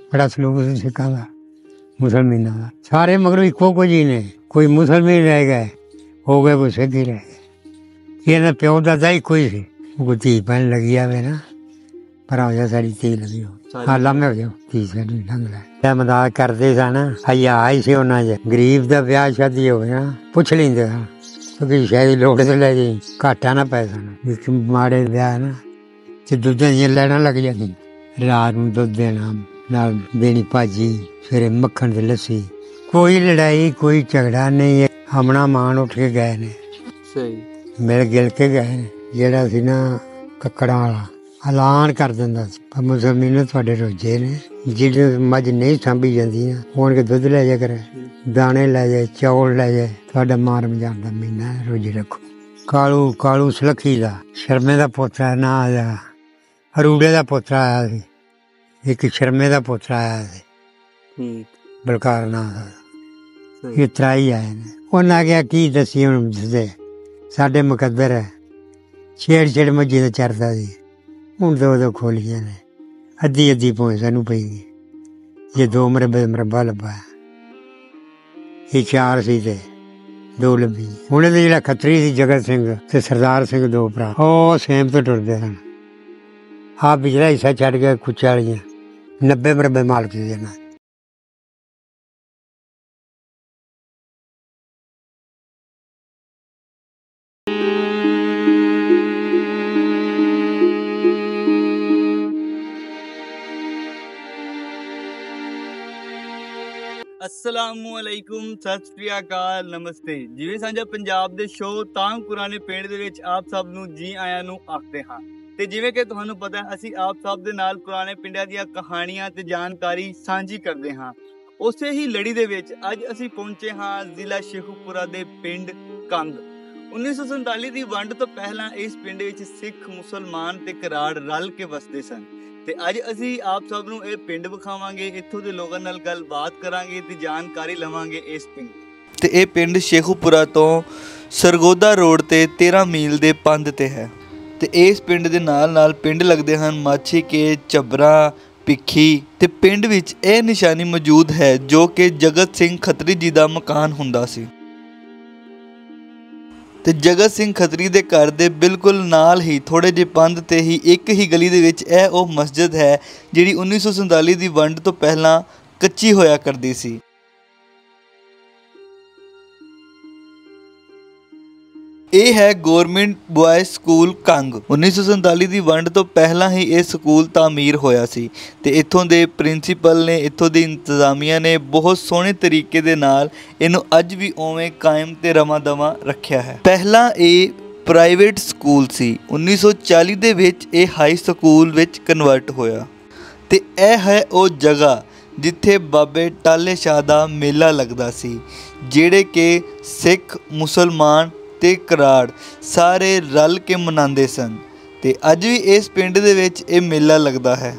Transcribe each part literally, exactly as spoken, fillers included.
बड़ा सलूक सी सिखां दा मुसलमानां दा। सारे मगरों इक्को कुछ ही ने, कोई मुसलमान रह गए हो गए, कोई सिख ही रह गए। इन्हां प्यो दादा इक्को ही सी। कोई धी भैन लगी जावे ना, पर हो जा सारी धी लगी हो, हाँ लम्हे हो जाओ धी साडी लंघ लै। मदद करदे सन, हया ही सी उन्हां च। गरीब दा ब्याह शादी होवे ना पुछ लैंदे सन, क्योंकि शायद लोड़ ते लै जाई, घाटा ना पै सन। माड़े ब्याह ना ते दुद्धां दियां लैनां लग जांदियां। रात नूं दुद्ध देना, नाल देनी भाजी, सवेरे मक्खन ते लस्सी। कोई लड़ाई कोई झगड़ा नहीं है। हमना मान उठ के गए ने, सही मिल गिल के गए ने। ਜਿਹੜਾ ਸੀ ਨਾ ਕੱਕੜਾਂ ਵਾਲਾ ਐਲਾਨ ਕਰ ਦਿੰਦਾ ਸੀ, ਪਰ ਮੁਸਲਮਾਨ ਤੁਹਾਡੇ ਰੋਜੇ ਨੇ, ਜਿਹੜੇ ਮੱਝ ਨਹੀਂ ਸਾਂਭੀ ਜਾਂਦੀ ਨਾ ਉਹਨਾਂ ਕੇ ਦੁੱਧ ਲੈ ਜਾ ਕਰੇ, ਦਾਣੇ ਲੈ ਜਾਏ, ਚੌਲ ਲੈ ਜਾਏ, ਤੁਹਾਡਾ ਮਾਰ ਮਜਾਣ ਦਾ ਮਹੀਨਾ ਰੋਜੀ ਰੱਖੋ। ਕਾਲੂ ਕਾਲੂ ਸਲੱਖੀ ਦਾ ਸ਼ਰਮੇ ਦਾ ਪੋਤਰਾ ਨਾ ਆਇਆ, ਅਰੂੜੇ ਦਾ ਪੋਤਰਾ ਆਇਆ ਸੀ, ਇੱਕ ਸ਼ਰਮੇ ਦਾ ਪੋਤਰਾ ਆਇਆ ਸੀ ਬਲਕਾਰ ਨਾਂ ਦਾ। ਇਹ ਤਰਾਈ ਆਏ ਨੇ। ਉਹਨਾਂ ਕਿਹਾ ਕੀ ਦੱਸੀ ਹੁਣ ਦੱਸਦੇ, ਸਾਡੇ ਮੁਕੱਦਰ ਹੈ। ਛੇੜ ਛੇੜ ਮੱਝੀ ਦਾ ਚਰਦਾ ਸੀ, ਹੁਣ ਦੋ ਦੋ ਖੋਲੀਆਂ ਨੇ, ਅੱਧੀ ਅੱਧੀ ਭੋਂ ਸਾਨੂੰ ਪਈ ਗਈ। ਜੇ ਦੋ ਮਰਬੇ ਮਰਬਾ ਲੱਭਾ, ਇਹ ਚਾਰ ਸੀ ਤੇ ਦੋ ਲੱਭੀ। ਹੁਣ ਇਹਦੇ ਜਿਹੜਾ ਖੱਤਰੀ ਸੀ ਜਗਤ ਸਿੰਘ ਤੇ ਸਰਦਾਰ ਸਿੰਘ ਦੋ ਭਰਾ, ਉਹ ਸੇਮ ਤੋਂ ਟੁਰਦੇ ਸਨ। ਆਹ ਪਿਛਲਾ ਹਿੱਸਾ ਛੱਡ ਕੇ ਕੁੱਚਾ ਵਾਲੀਆਂ ਨੱਬੇ ਮਰਬੇ ਮਾਲਕ ਸੀ ਇਹਨਾਂ। असलामुअलैकुम, सत श्री अकाल, नमस्ते। जिवें साਂਝਾ ਪੰਜਾਬ ਦੇ ਸ਼ੋਅ ਤਾਂਗ ਪੁਰਾਣੇ ਪਿੰਡ ਦੇ ਵਿੱਚ ਆਪ ਸਭ ਨੂੰ ਜੀ ਆਇਆਂ ਨੂੰ ਆਖਦੇ ਹਾਂ। ਤੇ ਜਿਵੇਂ ਕਿ ਤੁਹਾਨੂੰ ਪਤਾ ਹੈ, ਅਸੀਂ ਆਪ ਸਭ ਦੇ ਨਾਲ ਪੁਰਾਣੇ ਪਿੰਡਾਂ ਦੀਆਂ ਕਹਾਣੀਆਂ ਤੇ ਜਾਣਕਾਰੀ ਸਾਂਝੀ ਕਰਦੇ ਹਾਂ। ਉਸੇ ਹੀ ਲੜੀ ਦੇ ਵਿੱਚ ਅੱਜ ਅਸੀਂ ਪਹੁੰਚੇ ਹਾਂ ਜ਼ਿਲ੍ਹਾ ਸ਼ੇਖੂਪੁਰਾ ਦੇ ਪਿੰਡ ਕੰਗ। ਉੱਨੀ ਸੌ ਸੰਤਾਲੀ ਦੀ ਵੰਡ ਤੋਂ ਪਹਿਲਾਂ ਇਸ ਪਿੰਡ ਵਿੱਚ ਸਿੱਖ, ਮੁਸਲਮਾਨ ਤੇ ਕਰਾੜ ਰਲ ਕੇ ਵਸਦੇ ਸਨ। ਤੇ ਅੱਜ ਅਸੀਂ ਆਪ ਸਭ ਨੂੰ ਇਹ ਪਿੰਡ ਵਿਖਾਵਾਂਗੇ, ਇੱਥੋਂ ਦੇ ਲੋਕਾਂ ਨਾਲ ਗੱਲਬਾਤ ਕਰਾਂਗੇ ਤੇ ਜਾਣਕਾਰੀ ਲਵਾਂਗੇ ਇਸ ਪਿੰਡ। ਤੇ ਇਹ ਪਿੰਡ ਸ਼ੇਖੂਪੁਰਾ ਤੋਂ ਸਰਗੋਦਾ ਰੋਡ ਤੇ ਤੇਰਾਂ ਮੀਲ ਦੇ ਪੰਧ ਤੇ ਹੈ। ਤੇ ਇਸ ਪਿੰਡ ਦੇ ਨਾਲ ਨਾਲ ਪਿੰਡ ਲੱਗਦੇ ਹਨ ਮਾਛੀ ਕੇ, ਝਬਰਾ, ਭਿੱਖੀ। ਤੇ ਪਿੰਡ ਵਿੱਚ ਇਹ ਨਿਸ਼ਾਨੀ ਮੌਜੂਦ ਹੈ ਜੋ ਕਿ ਜਗਤ ਸਿੰਘ ਖੱਤਰੀ ਜੀ ਦਾ ਮਕਾਨ ਹੁੰਦਾ ਸੀ। ਤੇ ਜਗਤ ਸਿੰਘ ਖੱਤਰੀ ਦੇ ਘਰ ਦੇ ਬਿਲਕੁਲ ਨਾਲ ਹੀ ਥੋੜੇ ਜਿਹੇ ਪੰਧ ਤੇ ਹੀ ਇੱਕ ਹੀ ਗਲੀ ਦੇ ਵਿੱਚ ਇਹ ਉਹ ਮਸਜਿਦ ਹੈ ਜਿਹੜੀ ਉੱਨੀ ਸੌ ਸੰਤਾਲੀ ਦੀ ਵੰਡ ਤੋਂ ਪਹਿਲਾਂ ਕੱਚੀ ਹੋਇਆ ਕਰਦੀ ਸੀ। ਇਹ ਹੈ ਗੌਰਮੈਂਟ ਬॉयਜ਼ ਸਕੂਲ ਕੰਗ। ਉੱਨੀ ਸੌ ਸੰਤਾਲੀ ਦੀ ਵੰਡ ਤੋਂ ਪਹਿਲਾਂ ਹੀ ਇਹ ਸਕੂਲ ਤਾਮੀਰ ਹੋਇਆ ਸੀ ਤੇ ਇੱਥੋਂ ਦੇ ਪ੍ਰਿੰਸੀਪਲ ਨੇ, ਇੱਥੋਂ ਦੀ ਇੰਤਜ਼ਾਮੀਆ ਨੇ ਬਹੁਤ ਸੋਹਣੇ ਤਰੀਕੇ ਦੇ ਨਾਲ ਇਹਨੂੰ ਅੱਜ ਵੀ ਉਵੇਂ ਕਾਇਮ ਤੇ ਰਵਾਂ ਦਵਾਂ ਰੱਖਿਆ ਹੈ। ਪਹਿਲਾਂ ਇਹ ਪ੍ਰਾਈਵੇਟ ਸਕੂਲ ਸੀ। ਉੱਨੀ ਸੌ ਚਾਲੀ ਦੇ ਵਿੱਚ ਇਹ ਹਾਈ ਸਕੂਲ ਵਿੱਚ ਕਨਵਰਟ ਹੋਇਆ। ਤੇ ਇਹ ਹੈ ਉਹ ਜਗ੍ਹਾ ਜਿੱਥੇ ਬਾਬੇ ਟਾਲੇ ਸ਼ਾਹ ਦਾ ਮੇਲਾ ਲੱਗਦਾ ਸੀ, ਜਿਹੜੇ ਕਿ ਸਿੱਖ, ਮੁਸਲਮਾਨ ਤੇ ਕਰਾੜ ਸਾਰੇ ਰਲ ਕੇ ਮਨਾਉਂਦੇ ਸਨ। ਤੇ ਅੱਜ ਵੀ ਇਸ ਪਿੰਡ ਦੇ ਵਿੱਚ ਇਹ ਮੇਲਾ ਲੱਗਦਾ ਹੈ।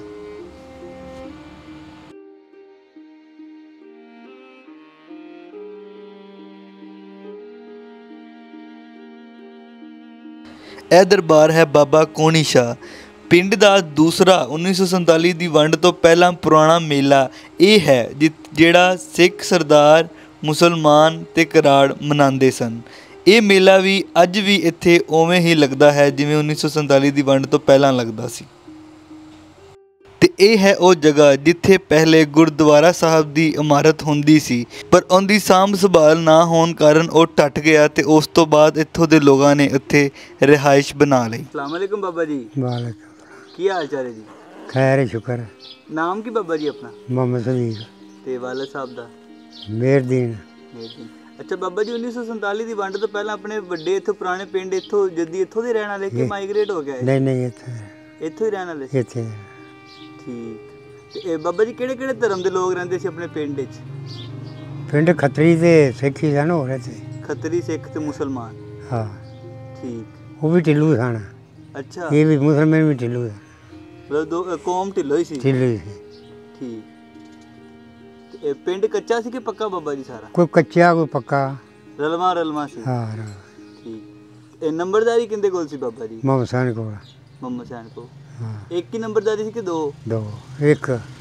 ਇਹ ਦਰਬਾਰ ਹੈ ਬਾਬਾ ਕੋਣੀ ਸ਼ਾਹ। ਪਿੰਡ ਦਾ ਦੂਸਰਾ ਉੱਨੀ ਸੌ ਸੰਤਾਲੀ ਦੀ ਵੰਡ ਤੋਂ ਪਹਿਲਾਂ ਪੁਰਾਣਾ ਮੇਲਾ ਇਹ ਹੈ ਜਿਹੜਾ ਸਿੱਖ, ਸਰਦਾਰ, ਮੁਸਲਮਾਨ ਤੇ ਕਰਾੜ ਮਨਾਉਂਦੇ ਸਨ। ਇਹ ਮੇਲਾ ਵੀ ਅੱਜ ਵੀ ਇੱਥੇ ਉਵੇਂ ਹੀ ਲੱਗਦਾ ਹੈ ਜਿਵੇਂ ਉੱਨੀ ਸੌ ਸੰਤਾਲੀ ਦੀ ਵੰਡ ਤੋਂ ਪਹਿਲਾਂ ਲੱਗਦਾ ਸੀ। ਤੇ ਇਹ ਹੈ ਉਹ ਜਗ੍ਹਾ ਜਿੱਥੇ ਪਹਿਲੇ ਗੁਰਦੁਆਰਾ ਸਾਹਿਬ ਦੀ ਇਮਾਰਤ ਹੁੰਦੀ ਸੀ, ਪਰ ਉਹਦੀ ਸਾਂਭ ਸੰਭਾਲ ਨਾ ਹੋਣ ਕਾਰਨ ਉਹ ਟੱਟ ਗਿਆ ਤੇ ਉਸ ਤੋਂ ਬਾਅਦ ਇੱਥੋਂ ਦੇ ਲੋਕਾਂ ਨੇ ਉੱਥੇ ਰਿਹਾਇਸ਼ ਬਣਾ ਲਈ। अस्सलाम वालेकुम बाबा जी। वालेकुम। की हाल चाल है जी? खैर शुक्र। नाम की बाबा जी अपना? मोहम्मद समीर ते वालिद साहब दा? मेहरदीन। मेहरदीन। अच्छा बाबा जी, ਉੱਨੀ ਸੌ ਸੰਤਾਲੀ ਦੀ ਵੰਡ ਤੋਂ ਪਹਿਲਾਂ ਆਪਣੇ ਵੱਡੇ ਇੱਥੋਂ ਪੁਰਾਣੇ ਪਿੰਡ ਇੱਥੋਂ ਜੱਦੀ ਇੱਥੋਂ ਦੇ ਰਹਿਣ ਵਾਲੇ ਕਿ ਮਾਈਗ੍ਰੇਟ ਹੋ ਗਏ? ਨਹੀਂ ਨਹੀਂ ਇੱਥੇ ਇੱਥੋਂ ਹੀ ਰਹਿਣ ਵਾਲੇ? ਇੱਥੇ। ਠੀਕ। ਤੇ ਇਹ ਬਾਬਾ ਜੀ ਕਿਹੜੇ ਕਿਹੜੇ ਧਰਮ ਦੇ ਲੋਕ ਰਹਿੰਦੇ ਸੀ ਆਪਣੇ ਪਿੰਡ ਵਿੱਚ? ਪਿੰਡ ਖੱਤਰੀ ਤੇ ਸਿੱਖ ਹੀ ਸਨ ਹੋਰ ਇੱਥੇ। ਖੱਤਰੀ, ਸਿੱਖ ਤੇ ਮੁਸਲਮਾਨ? ਹਾਂ। ਠੀਕ। ਉਹ ਵੀ ਢਿੱਲੂ ਸਨ। ਅੱਛਾ। ਇਹ ਵੀ ਮੁਸਲਮਾਨ ਵੀ ਢਿੱਲੂ ਸਨ, ਮਤਲਬ ਦੋ ਕੌਮ ਢਿੱਲੋ ਹੀ ਸੀ? ਢਿੱਲੋ ਹੀ ਸੀ। ਠੀਕ। ਇਹ ਪਿੰਡ ਕੱਚਾ ਸੀ ਕਿ ਪੱਕਾ ਬਾਬਾ ਜੀ ਸਾਰਾ? ਕੋਈ ਕੱਚਾ ਕੋਈ ਪੱਕਾ, ਰਲਵਾ ਰਲਵਾ ਸੀ। ਹਾਂ। ਠੀਕ। ਇਹ ਨੰਬਰਦਾਰੀ ਕਿੰਦੇ ਕੋਲ ਸੀ ਬਾਬਾ ਜੀ? ਮੁਹੰਮਦ ਹੁਸੈਨ ਕੋਲ। ਮੁਹੰਮਦ ਹੁਸੈਨ ਕੋਲ। ਹਾਂ। ਇੱਕ ਹੀ ਨੰਬਰਦਾਰੀ ਸੀ ਕਿ ਦੋ? ਦੋ। ਇੱਕ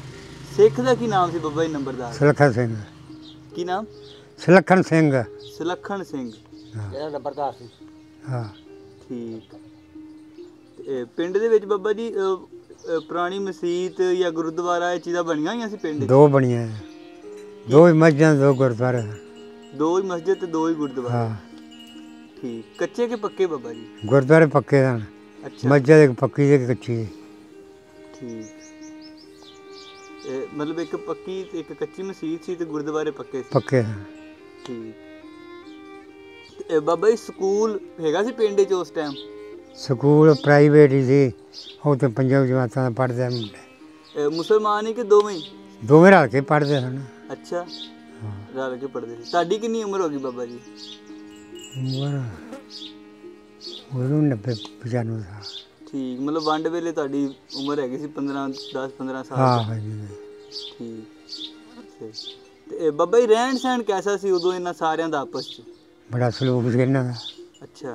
ਸਿੱਖ ਦਾ ਕੀ ਨਾਮ ਸੀ ਬਾਬਾ ਜੀ ਨੰਬਰਦਾਰ? ਸੁਲੱਖਣ ਸਿੰਘ। ਕੀ ਨਾਮ? ਸੁਲੱਖਣ ਸਿੰਘ। ਸੁਲੱਖਣ ਸਿੰਘ ਹਾਂ ਨੰਬਰਦਾਰ ਸੀ। ਹਾਂ ਠੀਕ। ਤੇ ਪਿੰਡ ਦੇ ਵਿੱਚ ਬਾਬਾ ਜੀ ਅਹ, ਅਹ, ਪੁਰਾਣੀ ਮਸਜਿਦ ਜਾਂ ਗੁਰਦੁਆਰਾ ਇਹ ਚੀਜ਼ਾਂ ਬਣੀਆਂ ਹੋਈਆਂ ਸੀ ਪਿੰਡ 'ਚ? ਦੋ ਬਣੀਆਂ, ਦੋ ਹੀ ਮਸਜਿਦਾਂ, ਦੋ ਗੁਰਦੁਆਰੇ। ਦੋ ਹੀ ਮਸਜਿਦ ਤੇ ਦੋ ਹੀ ਗੁਰਦੁਆਰਾ। ਹਾਂ ਠੀਕ। ਕੱਚੇ ਕਿ ਪੱਕੇ ਬਾਬਾ ਜੀ? ਗੁਰਦੁਆਰੇ ਪੱਕੇ ਹਨ, ਅੱਛਾ ਮਸਜਿਦ ਇੱਕ ਪੱਕੀ ਤੇ ਇੱਕ ਕੱਚੀ। ਠੀਕ। ਇਹ ਮਤਲਬ ਇੱਕ ਪੱਕੀ ਤੇ ਇੱਕ ਕੱਚੀ ਮਸਜਿਦ ਸੀ ਤੇ ਗੁਰਦੁਆਰੇ ਪੱਕੇ ਸੀ। ਪੱਕੇ ਹਨ। ਠੀਕ। ਤੇ ਇਹ ਬਾਬਾ ਜੀ ਸਕੂਲ ਹੈਗਾ ਸੀ ਪਿੰਡ 'ਚ ਉਸ ਟਾਈਮ? ਸਕੂਲ ਪ੍ਰਾਈਵੇਟ ਹੀ ਸੀ, ਉਹ ਤਾਂ ਪੰਜਾਂ ਜਮਾਤਾਂ ਦਾ ਪੜ੍ਹਦੇ ਆ ਮੁੰਡੇ। ਇਹ ਮੁਸਲਮਾਨ ਹੀ ਕਿ ਦੋਵੇਂ ਹੀ? ਦੋਵੇਂ ਰਲ ਕੇ ਪੜ੍ਹਦੇ ਸਨ। ਅੱਛਾ, ਹਾਂ ਰਲ ਕੇ ਪੜ੍ਹਦੇ ਸੀ। ਤੁਹਾਡੀ ਕਿੰਨੀ ਉਮਰ ਹੋ ਗਈ ਬਾਬਾ ਜੀ? ਉਮਰ ਉਹਨੂੰ ਨੱਬੇ ਪਚਾਨਵੇਂ ਸਾਲ। ਠੀਕ। ਮਤਲਬ ਵੰਡ ਵੇਲੇ ਤੁਹਾਡੀ ਉਮਰ ਹੈਗੀ ਸੀ ਪੰਦਰਾਂ ਦਸ ਪੰਦਰਾਂ ਸਾਲ? ਹਾਂ ਹਾਂਜੀ। ਠੀਕ। ਠੀਕ। ਤੇ ਇਹ ਬਾਬਾ ਜੀ ਰਹਿਣ ਸਹਿਣ ਕੈਸਾ ਸੀ ਉਦੋਂ ਇਹਨਾਂ ਸਾਰਿਆਂ ਦਾ ਆਪਸ 'ਚ? ਬੜਾ ਸਲੂਕ ਸੀ ਇਹਨਾਂ ਦਾ, ਅੱਛਾ।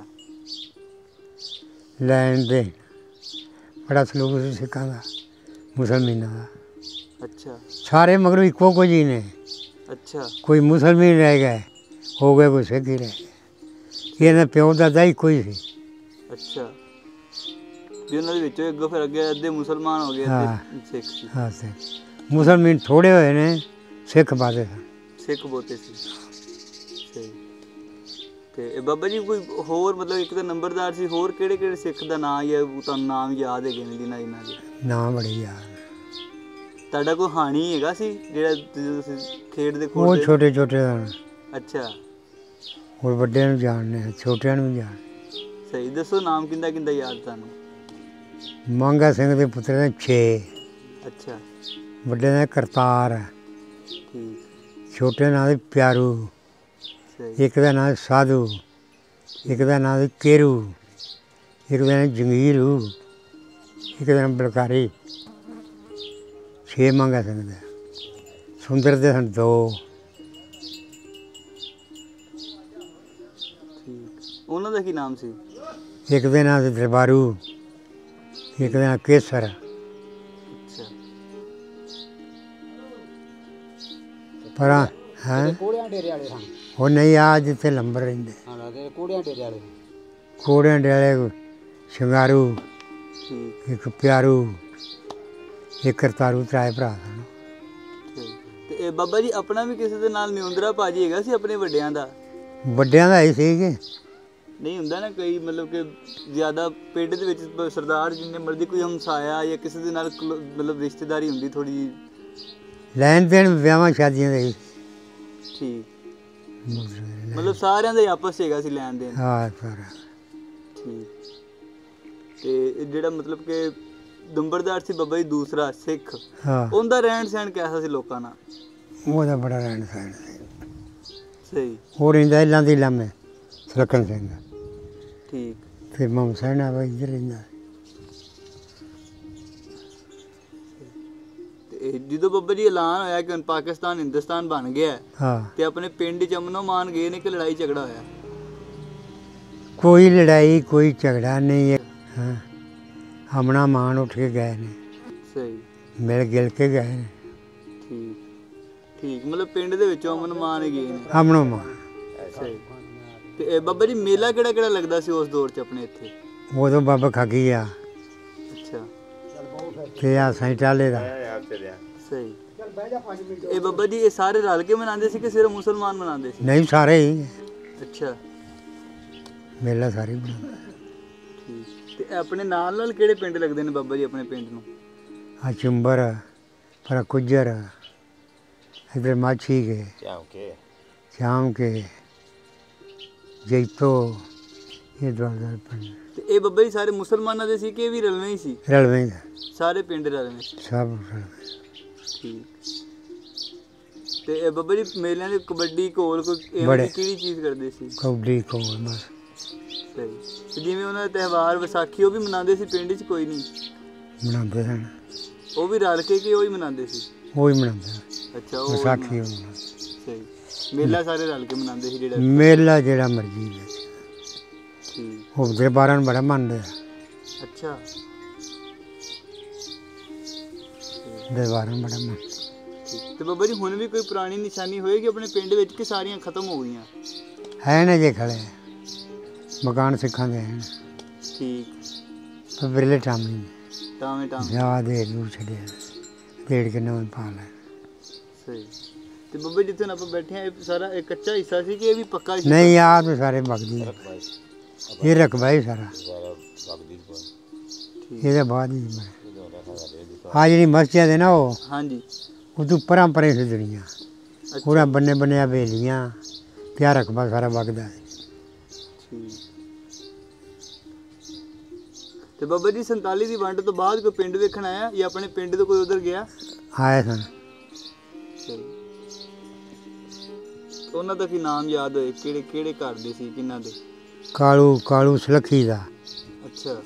ਲੈਣ ਦੇ ਬੜਾ ਸਲੂਕ ਸੀ ਸਿੱਖਾਂ ਦਾ, ਮੁਸਲਮਾਨਾਂ ਦਾ। ਅੱਛਾ ਸਾਰੇ ਮਗਰੋਂ ਇੱਕੋ ਕੁਝ ਹੀ ਨੇ। ਅੱਛਾ ਕੋਈ ਮੁਸਲਮਾਨ ਰਹਿ ਗਏ, ਹੋ ਗਏ ਕੋਈ ਸਿੱਖ ਹੀ ਰਹਿ ਗਏ। ਇਹਨਾਂ ਪਿਓ ਦਾਦਾ ਇੱਕੋ ਹੀ ਸੀ। ਅੱਛਾ। ਵੀ ਉਹਨਾਂ ਦੇ ਵਿੱਚੋਂ ਅੱਗੋਂ ਫਿਰ ਅੱਗੇ ਅੱਧੇ ਮੁਸਲਮਾਨ ਹੋ ਗਏ, ਹਾਂ। ਅੱਧੇ ਸਿੱਖ ਸੀ। ਹਾਂ ਸਿੱਖ। ਮੁਸਲਮਾਨ ਥੋੜ੍ਹੇ ਹੋਏ ਨੇ, ਸਿੱਖ ਬਾਦੇ ਸਨ। ਸਿੱਖ ਬਹੁਤੇ ਸੀ। ਸਹੀ। ਤੇ ਇਹ ਬਾਬਾ ਜੀ ਕੋਈ ਹੋਰ ਮਤਲਬ ਇੱਕ ਤਾਂ ਨੰਬਰਦਾਰ ਸੀ, ਹੋਰ ਕਿਹੜੇ ਕਿਹੜੇ ਸਿੱਖ ਦਾ ਨਾਂ ਜਾਂ ਤੁਹਾਨੂੰ ਨਾਮ ਯਾਦ ਹੈਗੇ ਨੇ ਜਿਨ੍ਹਾਂ ਜਿਨ੍ਹਾਂ ਦੇ? ਨਾਂ ਬੜੇ ਯਾਦ। ਤੁਹਾਡਾ ਕੋਈ ਹਾਣੀ ਹੈਗਾ ਸੀ ਜਿਹੜਾ ਜਦੋਂ ਤੁਸੀਂ ਖੇਡਦੇ ਉਹ ਖੋਡਦੇ? ਛੋਟੇ ਛੋਟੇ ਸਨ, ਅੱਛਾ। ਹੋਰ ਵੱਡਿਆਂ ਨੂੰ ਜਾਣਦੇ ਆ, ਛੋਟਿਆਂ ਨੂੰ ਵੀ ਜਾਣ। ਸਹੀ। ਦੱਸੋ ਨਾਮ ਕਿੰਦਾ ਕਿੰਦਾ ਯਾਦ ਤੁਹਾਨੂੰ? ਮੰਗਾ ਸਿੰਘ ਦੇ ਪੁੱਤਰ ਨੇ ਛੇ, ਅੱਛਾ। ਵੱਡੇ ਦਾ ਕਰਤਾਰ, ਠੀਕ। ਛੋਟੇ ਨਾਂ ਦੇ ਪਿਆਰੂ, ਸਹੀ। ਇੱਕ ਦਾ ਨਾਂ ਸਾਧੂ, ਇੱਕ ਦਾ ਨਾਂ ਦੇ ਕੇਰੂ, ਇੱਕ ਦਾ ਨਾਂ ਜੰਗੀਰੂ, ਇੱਕ ਦਾ ਨਾਂ ਬਲਕਾਰੀ। ਛੇ ਮੰਗਾ ਸਿੰਘ ਦੇ। ਸੁੰਦਰ ਦੇ ਸਨ ਦੋ। ਠੀਕ। ਉਹਨਾਂ ਦਾ ਕੀ ਨਾਮ ਸੀ? ਇੱਕ ਦੇ ਨਾਂ ਸੀ ਦਰਬਾਰੂ, ਇੱਕ ਦਾ ਨਾਂ ਕੇਸਰ। ਅੱਛਾ। ਪਰ ਹੈ ਕੋੜਿਆਂ ਡੇਰੇ ਵਾਲੇ ਸਨ। ਉਹ ਨਹੀਂ ਆ ਜਿੱਥੇ ਲੰਬਰ ਰਹਿੰਦੇ, ਹਾਂ ਤੇ ਕੋੜਿਆਂ ਡੇਰੇ ਵਾਲੇ। ਕੋੜਿਆਂ ਡੇਲੇ ਸ਼ਿੰਗਾਰੂ, ਠੀਕ। ਇੱਕ ਪਿਆਰੂ, ਇੱਕ ਕਰਤਾਰੂ, ਤਰਾਏ ਭਰਾ ਸਨ। ਠੀਕ। ਤੇ ਇਹ ਬਾਬਾ ਜੀ ਆਪਣਾ ਵੀ ਕਿਸੇ ਦੇ ਨਾਲ ਨਿਉਂਦਰਾ ਭਾਜੀ ਹੈਗਾ ਸੀ ਆਪਣੇ ਵੱਡਿਆਂ ਦਾ? ਵੱਡਿਆਂ ਦਾ ਹੀ ਸੀ ਕਿ ਨਹੀਂ ਹੁੰਦਾ ਨਾ ਕਈ ਮਤਲਬ ਕਿ ਜ਼ਿਆਦਾ ਪਿੰਡ ਦੇ ਵਿੱਚ ਬ- ਸਰਦਾਰ ਜਿੰਨੇ ਮਰਜ਼ੀ ਕੋਈ ਹਮਸਾਇਆ ਜਾਂ ਕਿਸੇ ਦੇ ਨਾਲ ਕਲੋ- ਮਤਲਬ ਰਿਸ਼ਤੇਦਾਰੀ ਹੁੰਦੀ ਥੋੜੀ ਜਿਹੀ। ਲੈਣ ਦੇਣ ਵਿਆਹਾਂ ਸ਼ਾਦੀਆਂ ਦੇ ਸੀ। ਠੀਕ। ਮਤਲਬ ਸਾਰਿਆਂ ਦਾ ਹੀ ਆਪਸ 'ਚ ਹੈਗਾ ਸੀ ਲੈਣ ਦੇਣ? ਹਾਂ ਸਾਰਾ। ਠੀਕ। ਤੇ ਇਹ ਜਿਹੜਾ ਮਤਲਬ ਕਿ ਨੰਬਰਦਾਰ ਸੀ ਬਾਬਾ ਜੀ ਦੂਸਰਾ ਸਿੱਖ, ਹਾਂ ਉਹਦਾ ਰਹਿਣ ਸਹਿਣ ਕੈਸਾ ਸੀ ਲੋਕਾਂ ਨਾਲ? ਉਹਦਾ ਬੜਾ ਰਹਿਣ ਸਹਿਣ ਸੀ। ਸਹੀ। ਉਹ ਰਹਿੰਦਾ ਇਹਨਾਂ ਦੀ ਲਾਮੇ, ਸੁਲੱਖਣ ਸਿੰਘ। ਠੀਕ। ਫਿਰ ਮਮ ਸਹਿਣਾ ਵਾ ਇੱਧਰ ਰਹਿੰਦਾ। ਤੇ ਇਹ ਜਦੋਂ ਬਾਬਾ ਜੀ ਐਲਾਨ ਹੋਇਆ ਕਿ ਹੁਣ ਪਾਕਿਸਤਾਨ ਹਿੰਦੁਸਤਾਨ ਬਣ ਗਿਆ ਹੈ, ਹਾਂ ਤੇ ਆਪਣੇ ਪਿੰਡ 'ਚ ਅਮਨੋ ਮਾਨ ਗਏ ਨੇ ਕਿ ਲੜਾਈ ਝਗੜਾ ਹੋਇਆ? ਕੋਈ ਲੜਾਈ ਕੋਈ ਝਗੜਾ ਨਹੀਂ ਹੈ। ਹਾਂ ਹਮਣਾ ਮਾਨ ਉੱਠ ਕੇ ਗਏ ਨੇ, ਸਹੀ। ਮਿਲ ਗਿਲ ਕੇ ਗਏ ਨੇ। ਠੀਕ। ਠੀਕ। ਮਤਲਬ ਪਿੰਡ ਦੇ ਵਿੱਚੋਂ ਅਮਨ ਮਾਨ ਹੀ ਗਏ ਨੇ? ਹਮਣੋ ਮਾਨ। ਸਹੀ। ਤੇ ਇਹ ਬਾਬਾ ਜੀ ਮੇਲਾ ਕਿਹੜਾ ਕਿਹੜਾ ਲੱਗਦਾ ਸੀ ਉਸ ਦੌਰ 'ਚ ਆਪਣੇ ਇੱਥੇ? ਉਦੋਂ ਬਾਬਾ ਖਾਗੀ ਆ ਅੱਛਾ। ਤੇ ਆ ਸਾਈਂ ਟਾਲੇ ਦਾ। ਸਹੀ। ਇਹ ਬਾਬਾ ਜੀ ਇਹ ਸਾਰੇ ਰਲ ਕੇ ਮਨਾਉਂਦੇ ਸੀ ਕਿ ਸਿਰਫ ਮੁਸਲਮਾਨ ਮਨਾਉਂਦੇ ਸੀ? ਨਹੀਂ ਸਾਰੇ ਹੀ ਅੱਛਾ। ਮੇਲਾ ਸਾਰੇ ਬਣਾਉਂਦੇ। ਠੀਕ। ਤੇ ਇਹ ਆਪਣੇ ਨਾਲ ਨਾਲ ਕਿਹੜੇ ਪਿੰਡ ਲੱਗਦੇ ਨੇ ਬਾਬਾ ਜੀ ਆਪਣੇ ਪਿੰਡ ਨੂੰ? ਆ ਚੁੰਬਰ, ਪਰ ਕੁੱਜਰ, ਇੱਧਰ ਮਾਛੀ ਕੇ, ਸ਼ਾਮ ਕੇ, ਜੈਤੋ, ਇਹ ਦੁਆਰ ਪਿੰਡ ਤੇ ਇਹ ਬਾਬਾ ਜੀ ਸਾਰੇ ਮੁਸਲਮਾਨਾਂ ਦੇ ਸੀ ਕਿ ਇਹ ਵੀ ਰਲਵੇਂ ਹੀ ਸੀ? ਰਲਵੇਂ ਦਾ, ਸਾਰੇ ਪਿੰਡ ਰਲਵੇਂ ਸੀ? ਸਭ ਰਲਵੇਂ। ਠੀਕ। ਤੇ ਇਹ ਬਾਬਾ ਜੀ ਮੇਲਿਆਂ ਦੇ ਕਬੱਡੀ ਘੋਲ ਕੋਈ ਇਵੇਂ ਬੜੇ। ਦੀ ਕਿਹੜੀ ਚੀਜ਼ ਕਰਦੇ ਸੀ? ਕੌਡੀ ਕੋਲ ਬਸ। ਸਹੀ। ਤੇ ਜਿਵੇਂ ਉਹਨਾਂ ਦਾ ਤਿਉਹਾਰ ਵਿਸਾਖੀ ਉਹ ਵੀ ਮਨਾਉਂਦੇ ਸੀ ਪਿੰਡ 'ਚ ਕੋਈ ਨਹੀਂ? ਮਨਾਉਂਦੇ ਸਨ, ਉਹ ਵੀ ਰਲ ਕੇ ਕਿ ਉਹ ਹੀ ਮਨਾਉਂਦੇ ਸੀ? ਉਹ ਹੀ ਮਨਾਉਂਦੇ ਸਨ। ਅੱਛਾ। ਉਹ ਵਿਸਾਖੀ ਉਹ ਸਹੀ। ਮੇਲਾ ਸਾਰੇ ਰਲ ਕੇ ਮਨਾਉਂਦੇ ਸੀ ਜਿਹੜਾ? ਮੇਲਾ ਜਿਹੜਾ ਮਰਜੀ ਹੈ। ਠੀਕ। ਉਹ ਦਰਬਾਰਾਂ ਨੂੰ ਬੜਾ ਮੰਨਦੇ ਆ, ਅੱਛਾ। ਦਰਬਾਰਾਂ ਨੂੰ ਬੜਾ ਮੰਨਦੇ। ਤੇ ਬਾਬਾ ਜੀ ਹੁਣ ਵੀ ਕੋਈ ਪੁਰਾਣੀ ਨਿਸ਼ਾਨੀ ਹੋਏਗੀ ਆਪਣੇ ਪਿੰਡ ਵਿੱਚ ਕਿ ਸਾਰੀਆਂ ਖਤਮ ਹੋ ਗਈਆਂ? ਹੈ ਨੇ ਜੇ ਖੜੇ ਮਕਾਨ ਸਿੱਖਾਂ ਦੇ ਹਨ ਠੀਕ। ਪਰ ਵਿਰਲੇ ਟਾਮੀ ਟਾਵੇਂ ਟਾਵੇਂ ਵਿਆਹ ਦੇ ਨੂੰ ਛੱਡਿਆ ਡੇਢ ਕੇ ਨਵੇਂ ਪਾ ਲੈ। ਸਹੀ। ਤੇ ਬਾਬਾ ਜੀ ਜਿੱਥੇ ਆਪਾਂ ਬੈਠੇ ਆ ਇਹ ਸਾਰਾ ਇਹ ਕੱਚਾ ਹਿੱਸਾ ਸੀ ਕਿ ਇਹ ਵੀ ਪੱਕਾ ਸੀ? ਨਹੀਂ ਆ ਤਾਂ ਸਾਰੇ ਬਗਦੀ ਇਹ ਰਕਬਾ ਹੀ ਸਾਰਾ ਇਹਦੇ ਬਾਅਦ ਹੀ ਆ ਜਿਹੜੀ ਮਸਜਿਦ ਹੈ ਨਾ ਉਹ ਹਾਂਜੀ ਉਹ ਤੋਂ ਪਰਾਂ ਪਰੇ ਸੀ ਦੁਨੀਆ ਪੂਰਾ ਬੰਨੇ ਬੰਨੇ ਹਵੇਲੀਆਂ ਤੇ ਆਹ ਰਕਬਾ ਸਾਰਾ ਵਗਦਾ ਹੈ। ਠੀਕ। ਤੇ ਬਾਬਾ ਜੀ ਸੰਤਾਲੀ ਦੀ ਵੰਡ ਤੋਂ ਬਾਅਦ ਕੋਈ ਪਿੰਡ ਵੇਖਣ ਆਇਆ ਜਾਂ ਆਪਣੇ ਪਿੰਡ ਤੋਂ ਕੋਈ ਉਧਰ ਗਿਆ? ਆਏ ਸਨ। ਉਹਨਾਂ ਦਾ ਕੀ ਨਾਮ ਯਾਦ ਹੋਏ? ਕਿਹੜੇ ਕਿਹੜੇ ਘਰ ਦੇ ਸੀ, ਕਿਹਨਾਂ ਦੇ? ਕਾਲੂ ਕਾਲੂ ਸਲੱਖੀ ਦਾ। ਅੱਛਾ।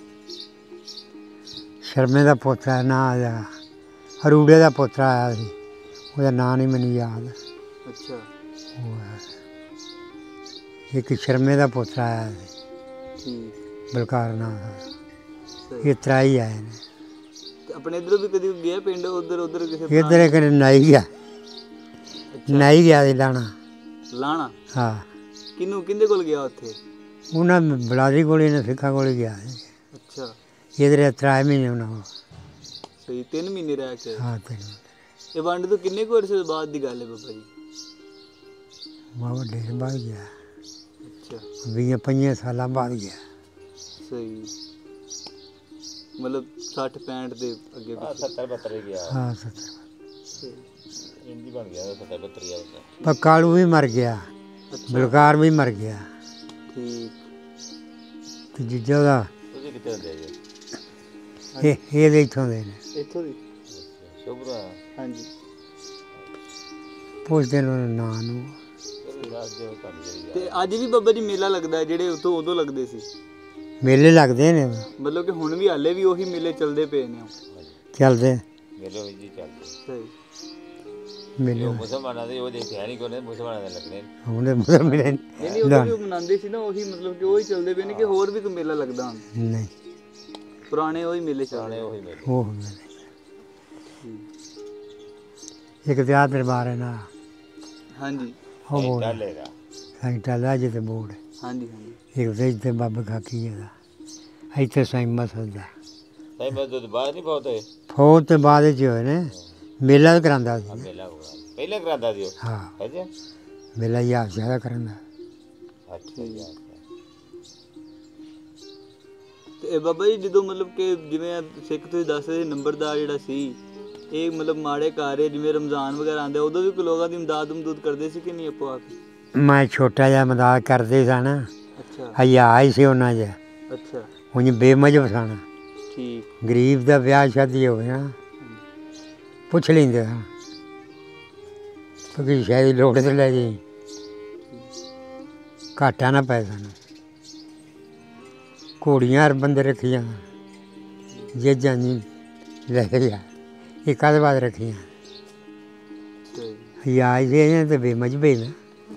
ਸ਼ਰਮੇ ਦਾ ਪੋਤਰਾ ਨਾਂ ਆਇਆ ਅਰੂੜੇ ਦਾ ਪੋਤਰਾ ਆਇਆ ਸੀ ਉਹਦਾ ਨਾਂ ਨਹੀਂ ਮੈਨੂੰ ਯਾਦ। ਅੱਛਾ। ਉਹ ਇੱਕ ਸ਼ਰਮੇ ਦਾ ਪੋਤਰਾ ਆਇਆ ਸੀ ਠੀਕ। ਬਲਕਾਰ ਨਾਂ ਦਾ। ਇਹ ਤਰਾਈ ਆਏ ਨੇ। ਤੇ ਆਪਣੇ ਇੱਧਰੋਂ ਵੀ ਕਦੀ ਗਿਆ ਪਿੰਡ ਉਧਰ ਉਧਰ ਕਿਸੇ? ਇੱਧਰ ਇੱਕ ਨਾਈ ਗਿਆ ਨਾਈ ਗਿਆ ਸੀ ਲਾਣਾ ਲਾਣਾ। ਹਾਂ। ਕਿਹਨੂੰ ਕਿਹਦੇ ਕੋਲ ਗਿਆ ਉੱਥੇ? ਉਹਨਾਂ ਬਲਾਦਰੀ ਕੋਲ ਨੇ ਸਿੱਖਾਂ ਕੋਲ ਗਿਆ ਸੀ। ਅੱਛਾ। ਇਧਰ ਤਰਾਈ ਮਹੀਨੇ ਉਹਨਾਂ ਕੋਲ। ਸਹੀ। ਤਿੰਨ ਮਹੀਨੇ ਰਹਿ ਕੇ? ਹਾਂ ਤਿੰਨ। ਇਹ ਵੰਡ ਤੋਂ ਕਿੰਨੇ ਕੁ ਅਰਸੇ ਬਾਅਦ ਦੀ ਗੱਲ ਹੈ ਬਾਬਾ ਜੀ? ਬਹੁਤ ਢੇਰ ਬਾਅਦ ਗਿਆ। ਅੱਛਾ। ਵੀਹ ਪੰਜਾਂ ਸਾਲਾਂ ਬਾਅਦ ਗਿਆ। ਸਹੀ। ਮਤਲਬ ਸੱਠ ਪੈਂਹਠ ਦੇ ਅੱਗੇ ਸੱਤਰ ਬਹੱਤਰ ਹੀ ਗਿਆ। ਹਾਂ ਸੱਤਰ ਇੰਦੀ ਬਣ ਗਿਆ ਸੱਤਰ ਬਹੱਤਰ ਗਿਆ। ਪਰ ਕਾਲੂ ਵੀ ਮਰ ਗਿਆ ਬਲਕਾਰ ਵੀ ਮਰ ਗਿਆ। ਠੀਕ। ਤੇ ਜੀਜਾ ਉਹਦਾ ਤੁਸੀਂ ਕਿੱਥੇ ਹੁੰਦੇ ਜੀ? ਇਹ ਇਹਦੇ ਇੱਥੋਂ ਦੇ ਨੇ ਇੱਥੋਂ ਦੀ? ਸ਼ੁਭਰਾ। ਹਾਂਜੀ। ਪੁੱਛਦੇ ਨੇ ਉਹਨਾਂ ਨਾਂ ਨੂੰ। ਤੇ ਅੱਜ ਵੀ ਬਾਬਾ ਜੀ ਮੇਲਾ ਲੱਗਦਾ ਜਿਹੜੇ ਉਦੋਂ ਉਦੋਂ ਲੱਗਦੇ ਸੀ? ਮੇਲੇ ਲੱਗਦੇ ਨੇ ਮਤਲਬ ਕਿ ਹੁਣ ਵੀ ਹਾਲੇ ਵੀ ਉਹੀ ਮੇਲੇ ਚੱਲਦੇ ਪਏ ਨੇ? ਚੱਲਦੇ ਮੇਲੇ ਵਿੱਚ ਹੀ ਚੱਲਦੇ। ਸਹੀ। ਮੇਲੇ ਉਹ ਮੁਸਲਮਾਨਾਂ ਦੇ ਉਹ ਦੇਖਿਆ ਨਹੀਂ ਕੋਨੇ ਮੁਸਲਮਾਨਾਂ ਦੇ ਲੱਗਣੇ। ਉਹਦੇ ਮੁਸਲਮਾਨ ਨਹੀਂ ਨਹੀਂ ਉਹ ਵੀ ਮਨਾਉਂਦੇ ਸੀ ਨਾ ਉਹੀ ਮਤਲਬ ਕਿ ਉਹੀ ਚੱਲਦੇ ਪਏ ਨੇ ਕਿ ਹੋਰ ਵੀ ਕੋਈ ਮੇਲਾ ਲੱਗਦਾ ਹੁਣ? ਨਹੀਂ ਪੁਰਾਣੇ ਉਹੀ ਮੇਲੇ ਚੱਲਦੇ? ਉਹੀ ਮੇਲੇ। ਉਹ ਮੇਲੇ ਇੱਕ ਤੇ ਆ ਦਰਬਾਰ ਹੈ ਨਾ। ਹਾਂਜੀ। ਉਹ ਬੋਲ ਚੱਲੇਗਾ ਸਾਈਂ ਟਾਲਾ ਜੀ ਤੇ ਬੋਰਡ। ਹਾਂਜੀ ਹਾਂਜੀ। ਇੱਕ ਤੇ ਇੱਥੇ ਬਾਬਾ ਖਾਕੀ ਜੀ ਦਾ ਇੱਥੇ ਸਾਈਂ ਮਸਦ ਦਾ। ਨਹੀਂ ਮੈਂ ਦੁੱਧ ਬਾਅਦ ਨਹੀਂ ਬਹੁਤ ਹੋਏ। ਫੌਜ ਤੋਂ ਬਾਅਦ ਚ ਹੋਏ ਨੇ ਮੇਲਾ ਕਰਾਉਂਦਾ ਸੀ। ਮੇਲਾ ਪਹਿਲਾਂ ਕਰਾਉਂਦਾ ਸੀ ਉਹ? ਹਾਂ ਅੱਛਾ। ਮੇਲਾ ਯਾਦ ਜ਼ਿਆਦਾ ਕਰਾਉਂਦਾ। ਅੱਛਾ ਜੀ। ਤੇ ਇਹ ਬਾਬਾ ਜੀ ਜਦੋਂ ਮਤਲਬ ਕਿ ਜਿਵੇਂ ਸਿੱਖ ਤੁਸੀਂ ਦੱਸ ਰਹੇ ਨੰਬਰਦਾਰ ਜਿਹੜਾ ਸੀ ਇਹ ਮਤਲਬ ਮਾੜੇ ਘਰ ਜਿਵੇਂ ਰਮਜ਼ਾਨ ਵਗੈਰਾ ਆਉਂਦੇ ਉਦੋਂ ਵੀ ਕੋਈ ਲੋਕਾਂ ਦੀ ਇਮਦਾਦ ਇਮਦੂਦ ਕਰਦੇ ਸੀ ਕਿ ਨਹੀਂ ਆਪੋ ਆਪ? ਮੈਂ ਛੋਟਾ ਜਿਹਾ ਮਦਦ ਕਰਦੇ ਸਨ। ਅੱਛਾ। ਹਯਾ ਹੀ ਸੀ ਉਹਨਾਂ 'ਚ। ਅੱਛਾ। ਉਂਝ ਬੇਮਜ਼ਬ ਸਨ। ਠੀਕ। ਗਰੀਬ ਦਾ ਵਿਆਹ ਸ਼ਾਦੀ ਹੋਵੇ ਨਾ ਪੁੱਛ ਲੈਂਦੇ ਹਾਂ ਕਿਉਂਕਿ ਸ਼ਾਇਦ ਲੋੜ ਤੇ ਲੈ ਜੀ ਘਾਟਾ ਨਾ ਪੈ ਸਾਨੂੰ। ਘੋੜੀਆਂ ਹਰ ਬੰਦੇ ਰੱਖੀਆਂ ਜੇ ਜਾਨੀ ਲੈ ਗਿਆ ਇਹ ਕਾਹਦੇ ਬਾਅਦ ਰੱਖੀਆਂ ਹਯਾ ਜੇ ਤੇ ਬੇਮਜ਼ਬੇ ਨਾ